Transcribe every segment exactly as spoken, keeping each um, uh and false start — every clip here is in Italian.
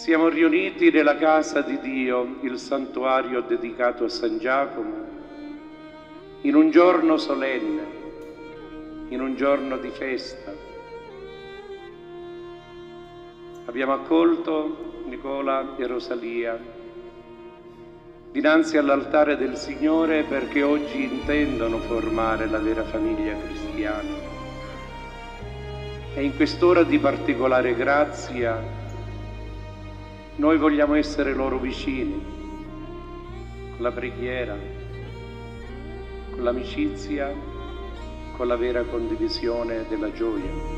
Siamo riuniti nella casa di Dio, il santuario dedicato a San Giacomo, in un giorno solenne, in un giorno di festa. Abbiamo accolto Nicola e Rosalia dinanzi all'altare del Signore perché oggi intendono formare la vera famiglia cristiana. E in quest'ora di particolare grazia noi vogliamo essere loro vicini, con la preghiera, con l'amicizia, con la vera condivisione della gioia.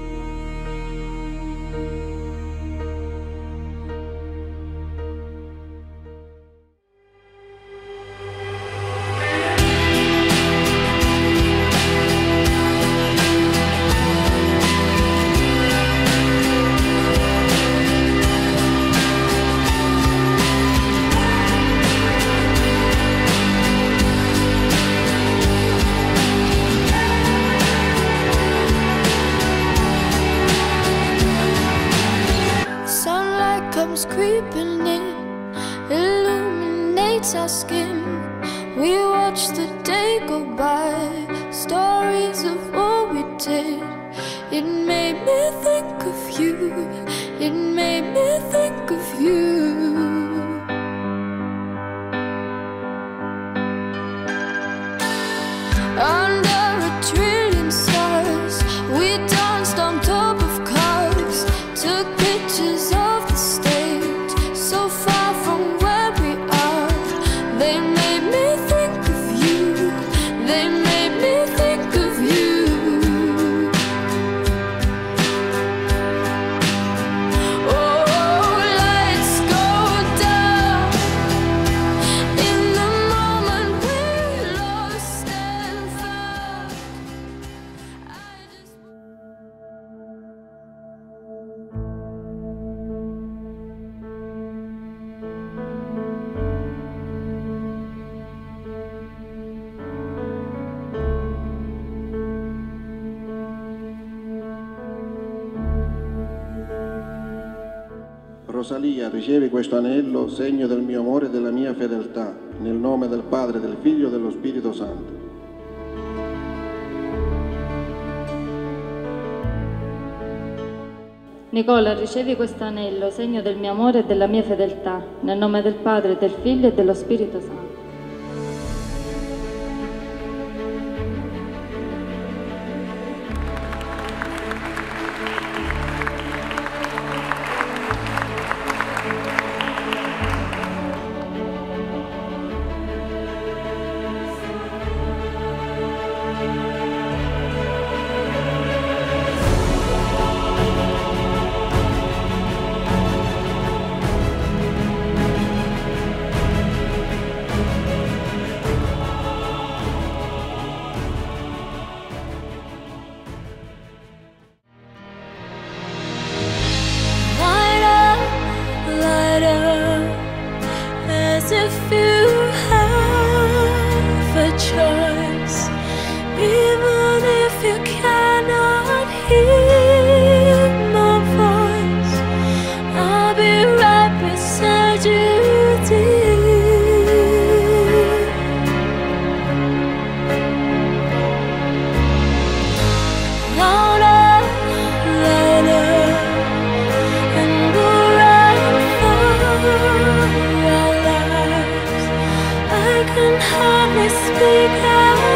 Comes creeping in, illuminates our skin. We watch the day go by, stories of what we did. It made me think of you, it made me think of you. Under a trillion stars, we danced on top of cars, took pictures of the stage, so far from where we are. They made me think of you, they made me think of you. Oh, lights go down in the moment we lost and found. I just Rosalia, ricevi questo anello, segno del mio amore e della mia fedeltà, nel nome del Padre, del Figlio e dello Spirito Santo. Nicola, ricevi questo anello, segno del mio amore e della mia fedeltà, nel nome del Padre, del Figlio e dello Spirito Santo. as if you have a choice, even if you cannot hear my voice, I'll be right beside you, dear. Louder, louder, and we'll run for our lives. I can hardly speak out.